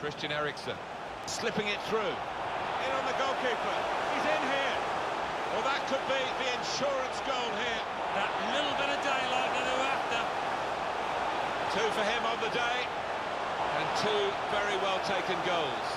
Christian Eriksen, slipping it through. In on the goalkeeper. He's in here. Well, that could be the insurance goal here. That little bit of daylight that they were after. Two for him on the day, and two very well taken goals.